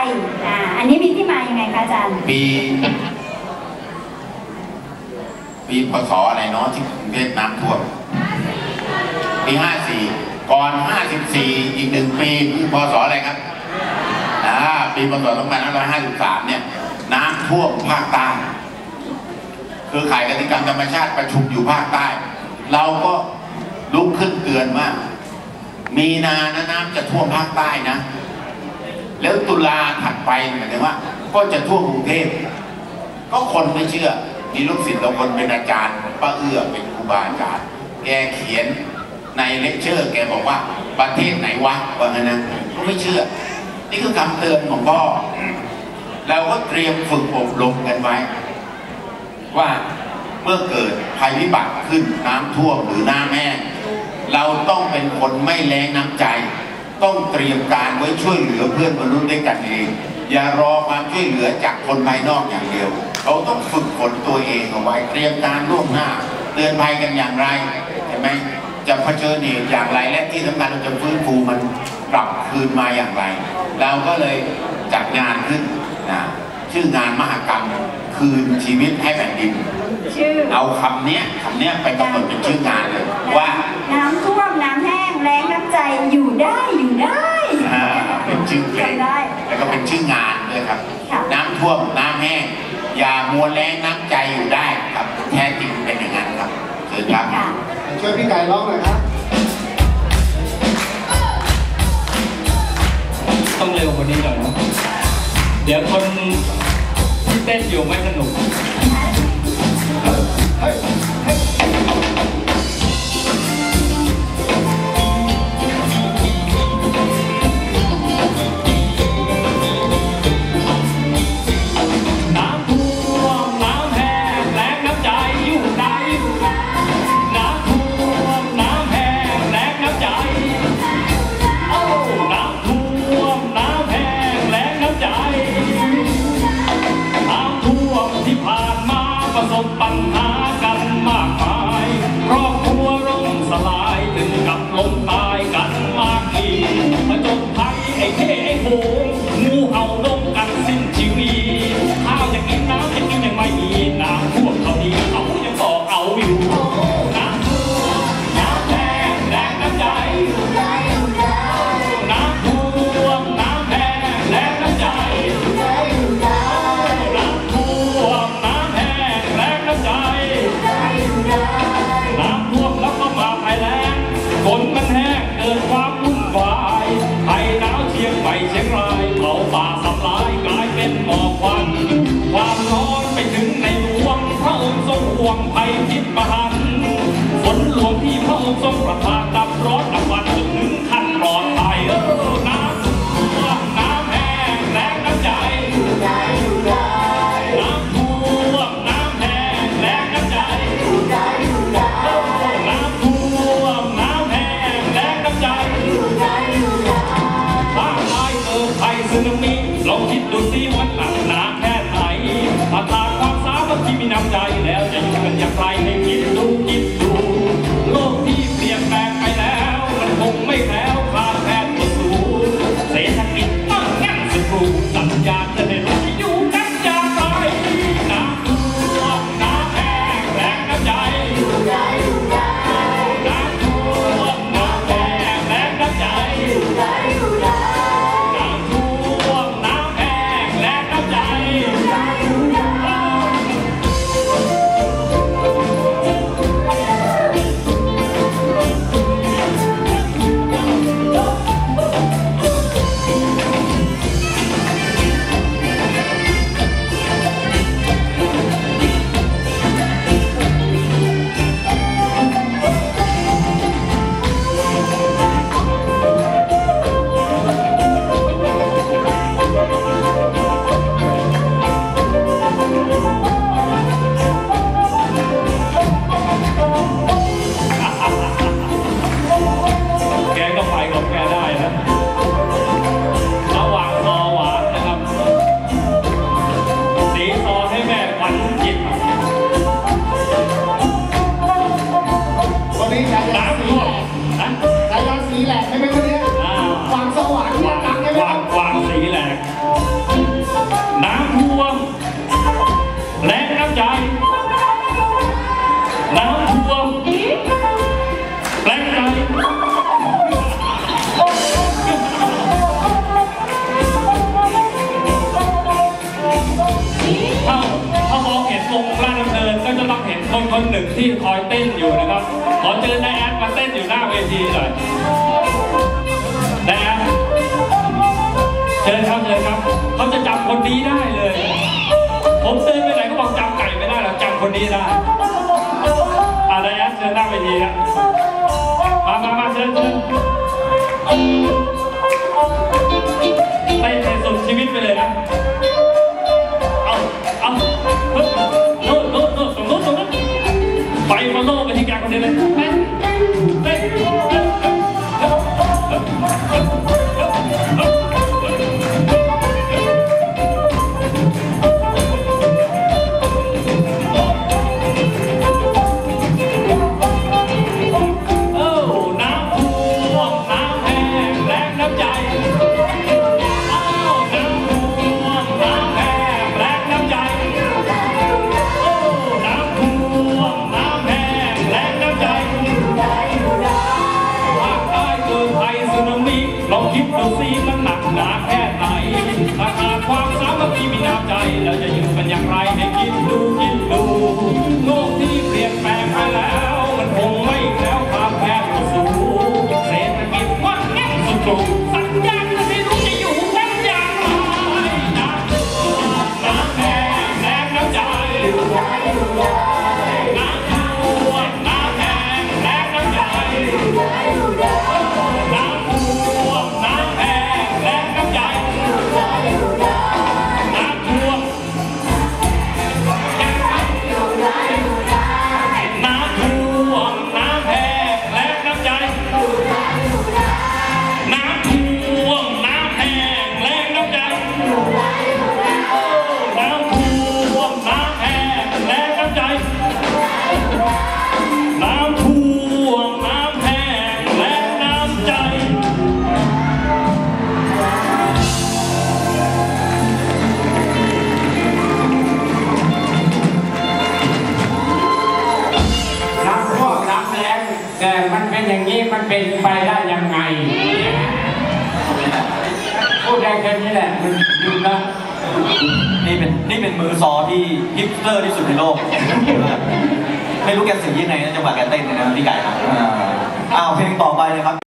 อันนี้มีที่มายังไงคะอาจารย์ปีพศอะไรเนาะที่กรุงเทพน้ำท่วมปี54ก่อน54อีก1 ปีคือพศอะไรครับปีพศ2553เนี่ยน้ำท่วมภาคใต้คือข่ายกติกรรมธรรมชาติประชุมอยู่ภาคใต้เราก็ลุกขึ้นเตือนว่ามีนานะน้ำจะท่วมภาคใต้นะแล้วตุลาถัดไปหมายถึงว่าก็จะท่วมกรุงเทพก็คนไม่เชื่อมีลูกศิษย์เราคนเป็นอาจารย์ป้าเอื้อเป็นครูบาอาจารย์แกเขียนในเลคเชอร์แกบอกว่าประเทศไหนวะว่างั้นนะก็ไม่เชื่อนี่คือคำเตือนของพ่อเราก็เตรียมฝึกอบรมกันไว้ว่าเมื่อเกิดภัยพิบัติขึ้นน้ำท่วมหรือน้ำแห้งเราต้องเป็นคนไม่แรงน้ำใจต้องเตรียมการไว้ช่วยเหลือเพื่อนมนุษย์ด้วยกันเองอย่ารอความช่วยเหลือจากคนภายนอกอย่างเดียวเราต้องฝึกฝนตัวเองเอาไว้เตรียมการล่วงหน้าเตือนภัยกันอย่างไรเห็นไหมจะเผชิญเหตุอย่างไรและที่สำคัญเราจะฟื้นฟูมันกลับคืนมาอย่างไรเราก็เลยจัดงานขึ้นชื่องานมหกรรมคืนชีวิตให้แผ่นดินเอาคำนี้ไปกำหนดเป็นชื่องานเลยว่าน้ำท่วมน้ำแห้งแรงน้ำใจอยู่ได้เป็นชื่อเพลงแล้วก็เป็นชื่องานด้วยครับน้ำท่วมน้ำแห้งอย่ามัวแรงน้ำใจอยู่ได้ครับแท้จริงเป็นอย่างนั้นครับเชิญครับช่วยพี่ไก่ร้องหน่อยครับต้องเร็วกว่านี้หน่อยนะเดี๋ยวคนที่เต้นอยู่ไม่สนุกปัญหากันมากมายครอบครัวร่มสลายถึงกับล้มตายกันมากทีผจญภัยไอ้เท่ไอ้โหงงูเห่าลงกันสิ้นชีวิตข้าวจะกินน้ำจะกินยังไม่มีน้ำท่วมเท่านี้เขายังต่อเอาอยู่น้ำท่วมน้ำแห้งแรงน้ำใจน้ำท่วมน้ำแห้งแรงน้ำใจน้ำท่วมน้ำแห้งแรงน้ำใจน้ำท่วมแล้วก็มาภัยแล้งฝนมันแห้งเกิดความวุ่นวายภัยหนาวเชียงใหม่เชียงรายเผาป่าทำลายกลายเป็นหมอกควันความร้อนไปถึงในหลวงพระองค์ทรงห่วงภัยพิษมหันต์ฝนหลวงที่พระองค์ทรงประทานดับร้อนดับวันจนถึงขั้นปลอดภัยน้ำท่วมน้ำแห้งแรงน้ำใจน้ำท่วมน้ำแห้งแรงน้ำใจน้ำท่วมน้ำแห้งแรงน้ำใจถ้าตายเกิดภัยสึนามิลองคิดดูสิมันหนักหนาแค่ไหนถ้าขาดความสามัคคีมีน้ำใจแล้วจะอยู่กันอย่างไรให้คิดดูโลกที่เปลี่ยนแปลงไปแล้วมันคงหนึ่งที่คอยเต้นอยู่นะครับขอเชิญนายแอดมาเต้นอยู่หน้าเวทีหน่อยนายแอดเชิญครับเขาจะจำคนนี้ได้เลยผมเดินไปไหนก็บอกจำไก่ไม่ได้หรอกจำคนนี้ได้นายแอดเชิญหน้าเวทีครับมาเชิญเต้นสุดชีวิตไปเลยนะเอาโน่นตรงนู้นไปฟอลโล่ไปที่แกคนเดียวเลยมันหนักหนาแค่ไหนถ้าขาดความสามัคคีมีน้ำใจเราจะอยู่กันอย่างไรให้คิดดูโลกที่เปลี่ยนแปลงไปแล้วมันคงไม่แล้วความแพ้สู่เศรษฐกิจวัดแง่สุดโต่งสัญญาณไม่รู้จะอยู่กันอย่างไรน้ำแห้งแรงน้ำใจน้ำท่วมน้ำแห้งแรงน้ำใจแต่มันเป็นอย่างนี้มันเป็นไปได้ยังไงพูดได้แค่นี้แหละมันดูนะนี่เป็นมือซอที่ฮิปสเตอร์ที่สุดในโลกไม่รู้แกสื่อยังไงนะจังหวะแกเต้นเนี่ยนะพี่ไก่นะเพลงต่อไปเลยครับ